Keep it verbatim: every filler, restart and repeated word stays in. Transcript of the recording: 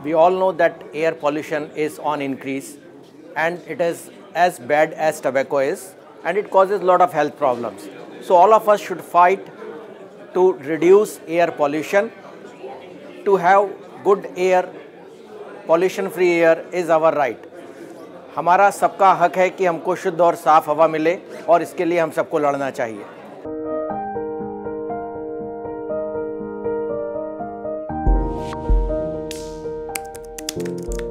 We all know that air pollution is on increase and it is as bad as tobacco is, and it causes a lot of health problems. So all of us should fight to reduce air pollution. To have good air, pollution free air is our right. हमारा सबका हक है कि हमको शुद्ध और साफ हवा मिले और इसके लिए हम सबको लड़ना चाहिए।